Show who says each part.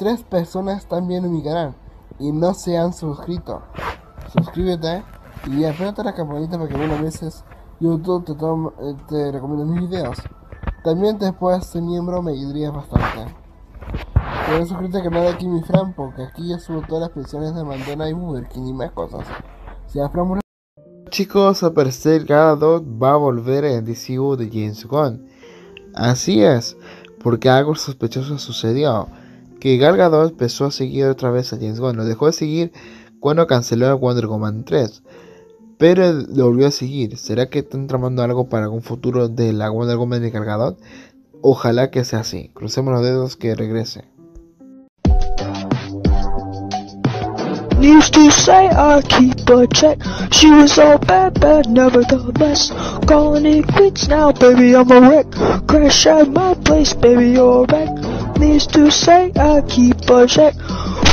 Speaker 1: 3 personas también en mi canal y no se han suscrito. Suscríbete y apérate la campanita para que algunas veces YouTube te recomiende mis videos. También te puedes ser miembro, me ayudaría bastante. Puedes suscribirte al canal de Kimi Fran, porque aquí yo subo todas las pensiones de Mandela y Burger King y más cosas. Si Fran... Chicos, al parecer Gal Gadot va a volver en DCU de James Gunn. Así es, porque algo sospechoso sucedió. Que Gal Gadot empezó a seguir otra vez a James Gunn. Lo dejó de seguir cuando canceló Wonder Woman 3. Pero lo volvió a seguir. ¿Será que están tramando algo para algún futuro de la Wonder Woman de Gal Gadot? Ojalá que sea así. Crucemos los dedos que regrese.
Speaker 2: Used to say I keep a check. She was all bad, bad, never the best. Calling it quits now, baby, I'm a wreck. Crash at my place, baby, you're a wreck. Used to say I keep a check.